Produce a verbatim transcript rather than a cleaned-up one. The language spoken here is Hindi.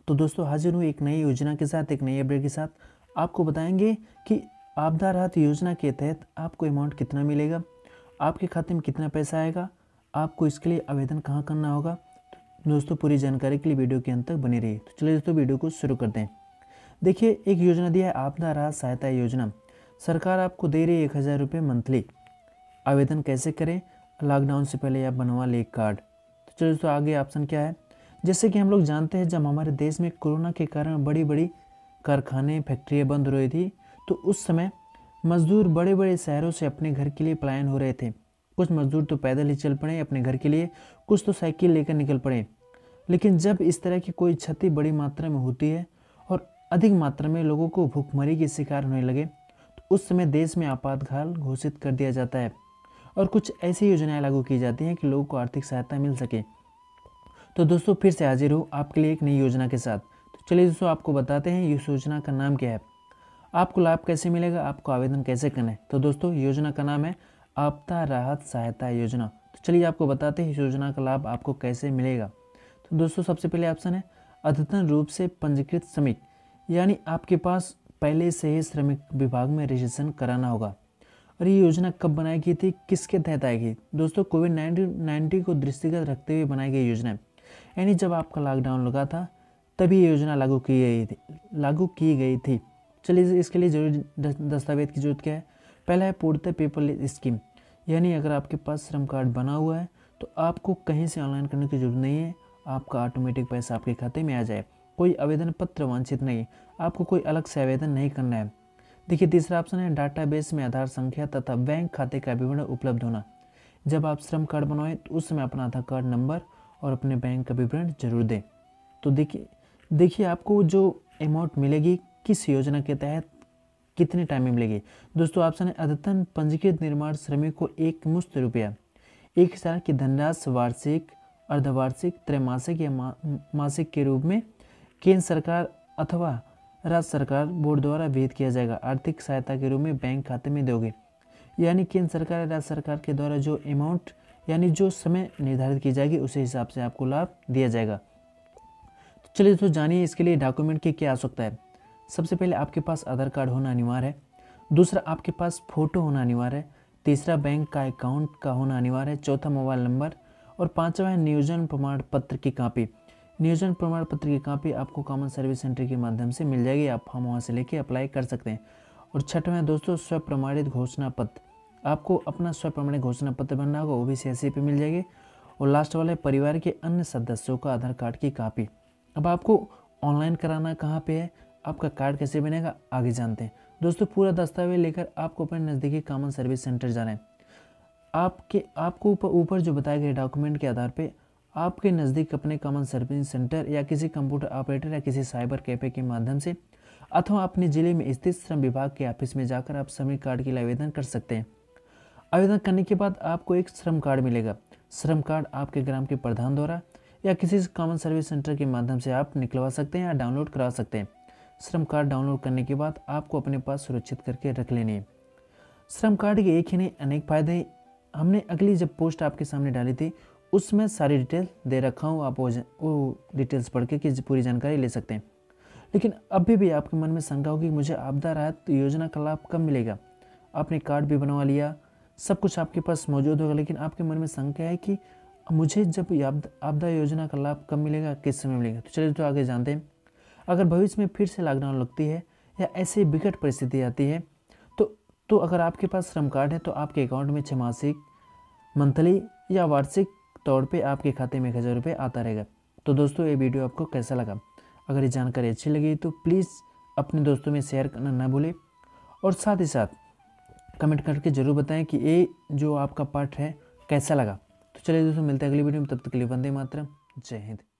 तो दोस्तों हाजिर हूँ एक नई योजना के साथ, एक नई अपडेट के साथ। आपको बताएंगे कि आपदा राहत योजना के तहत आपको अमाउंट कितना मिलेगा, आपके खाते में कितना पैसा आएगा, आपको इसके लिए आवेदन कहाँ करना होगा। तो दोस्तों पूरी जानकारी के लिए वीडियो के अंत तक बनी रहिए। तो चलिए दोस्तों वीडियो को शुरू करते हैं। देखिए, एक योजना दिया है आपदा राहत सहायता योजना। सरकार आपको दे रही है एक हज़ार रुपये मंथली। आवेदन कैसे करें? लॉकडाउन से पहले आप बनवा ले कार्ड। तो चलिए दोस्तों आगे ऑप्शन क्या है। जैसे कि हम लोग जानते हैं, जब हमारे देश में कोरोना के कारण बड़ी बड़ी कारखाने फैक्ट्रियाँ बंद हो रही थी, तो उस समय मजदूर बड़े बड़े शहरों से अपने घर के लिए पलायन हो रहे थे। कुछ मजदूर तो पैदल ही चल पड़े अपने घर के लिए, कुछ तो साइकिल लेकर निकल पड़े। लेकिन जब इस तरह की कोई क्षति बड़ी मात्रा में होती है और अधिक मात्रा में लोगों को भूखमरी के शिकार होने लगे, तो उस समय देश में आपातकाल घोषित कर दिया जाता है और कुछ ऐसी योजनाएं लागू की जाती हैं कि लोगों को आर्थिक सहायता मिल सके। तो दोस्तों फिर से हाजिर हूँ आपके लिए एक नई योजना के साथ। तो चलिए दोस्तों आपको बताते हैं इस योजना का नाम क्या है, आपको लाभ कैसे मिलेगा, आपको आवेदन कैसे करना है। तो दोस्तों योजना का नाम है आपदा राहत सहायता योजना। तो चलिए आपको बताते हैं इस योजना का लाभ आपको कैसे मिलेगा। तो दोस्तों सबसे पहले ऑप्शन है अद्यतन रूप से पंजीकृत श्रमिक, यानी आपके पास पहले से ही श्रमिक विभाग में रजिस्ट्रेशन कराना होगा। और ये योजना कब बनाई गई थी, किसके तहत आई गई? दोस्तों कोविड नाइन्टीन को दृष्टिगत रखते हुए बनाई गई योजना है, यानी जब आपका लॉकडाउन लगा था तभी ये योजना लागू की गई थी लागू की गई थी चलिए इसके लिए जरूरी दस्तावेज की जरूरत क्या है। पहला है पूर्णतः पेपरलेस स्कीम, यानी अगर आपके पास श्रम कार्ड बना हुआ है तो आपको कहीं से ऑनलाइन करने की जरूरत नहीं है, आपका ऑटोमेटिक पैसा आपके खाते में आ जाए। कोई आवेदन पत्र वांछित नहीं, आपको कोई अलग से आवेदन नहीं करना है। देखिए तीसरा ऑप्शन है डाटाबेस में आधार संख्या तथा बैंक खाते का विवरण उपलब्ध होना। जब आप श्रम कार्ड बनवाएं तो उस समय अपना आधार कार्ड नंबर और अपने बैंक का विवरण जरूर दें। तो देखिए देखिए आपको जो अमाउंट मिलेगी किस योजना के तहत कितने टाइम में मिलेगी। दोस्तों ऑप्शन है अद्यतन पंजीकृत निर्माण श्रमिक को एक मुश्त रुपया एक हजार की धनराशि वार्षिक, अर्धवार्षिक, त्रैमासिक या मा, मासिक के रूप में केंद्र सरकार अथवा राज्य सरकार बोर्ड द्वारा विहित किया जाएगा। आर्थिक सहायता के रूप में बैंक खाते में दोगे, यानी केंद्र सरकार या राज्य सरकार के द्वारा जो अमाउंट यानी जो समय निर्धारित की जाएगी उसी हिसाब से आपको लाभ दिया जाएगा। तो चलिए दोस्तों जानिए इसके लिए डॉक्यूमेंट की क्या आवश्यकता है। सबसे पहले आपके पास आधार कार्ड होना अनिवार्य है, दूसरा आपके पास फोटो होना अनिवार्य है, तीसरा बैंक का अकाउंट का होना अनिवार्य है, चौथा मोबाइल नंबर और पांचवा है नियोजन प्रमाण पत्र की कॉपी। नियोजन प्रमाण पत्र की कॉपी आपको कॉमन सर्विस सेंटर के माध्यम से मिल जाएगी, आप फॉर्म वहाँ से लेके अप्लाई कर सकते हैं। और छठवां है दोस्तों स्व प्रमाणित घोषणा पत्र, आपको अपना स्व प्रमाणित घोषणा पत्र बनना होगा, ओबीसी एससी पे मिल जाएगी। और लास्ट वाले परिवार के अन्य सदस्यों का आधार कार्ड की कॉपी। अब आपको ऑनलाइन कराना कहाँ पे है, आपका कार्ड कैसे बनेगा, आगे जानते हैं। दोस्तों पूरा दस्तावेज लेकर आपको अपने नज़दीकी कॉमन सर्विस सेंटर जाना है। आपके आपको ऊपर ऊपर जो बताए गए डॉक्यूमेंट के आधार पे आपके नज़दीक अपने कॉमन सर्विस सेंटर या किसी कंप्यूटर ऑपरेटर या किसी साइबर कैफे के माध्यम से अथवा अपने जिले में स्थित श्रम विभाग के ऑफिस में जाकर आप श्रमिक कार्ड के लिए आवेदन कर सकते हैं। आवेदन करने के बाद आपको एक श्रम कार्ड मिलेगा। श्रम कार्ड आपके ग्राम के प्रधान द्वारा या किसी कॉमन सर्विस सेंटर के माध्यम से आप निकलवा सकते हैं या डाउनलोड करा सकते हैं। श्रम कार्ड डाउनलोड करने के बाद आपको अपने पास सुरक्षित करके रख लेनी है। श्रम कार्ड के एक ही नहीं अनेक फायदे हमने अगली जब पोस्ट आपके सामने डाली थी उसमें सारी डिटेल दे रखा हूँ, आप वो डिटेल्स पढ़ के कि पूरी जानकारी ले सकते हैं। लेकिन अभी भी आपके मन में शंका होगी मुझे आपदा राहत योजना का लाभ कब मिलेगा। आपने कार्ड भी बनवा लिया, सब कुछ आपके पास मौजूद होगा, लेकिन आपके मन में शंका है कि मुझे जब आपदा योजना का लाभ कब मिलेगा, किस समय मिलेगा। तो चलिए तो आगे जानते हैं। अगर भविष्य में फिर से लॉकडाउन लगती है या ऐसी विकट परिस्थिति आती है तो तो अगर आपके पास श्रम कार्ड है तो आपके अकाउंट में छमासिक, मंथली या वार्षिक तौर पे आपके खाते में एक हज़ार रुपये आता रहेगा। तो दोस्तों ये वीडियो आपको कैसा लगा? अगर ये जानकारी अच्छी लगी तो प्लीज़ अपने दोस्तों में शेयर करना ना भूलें और साथ ही साथ कमेंट करके ज़रूर बताएं कि ये जो आपका पार्ट है कैसा लगा। तो चलिए दोस्तों मिलते हैं अगली वीडियो में, तब तक के लिए वंदे मातरम, जय हिंद।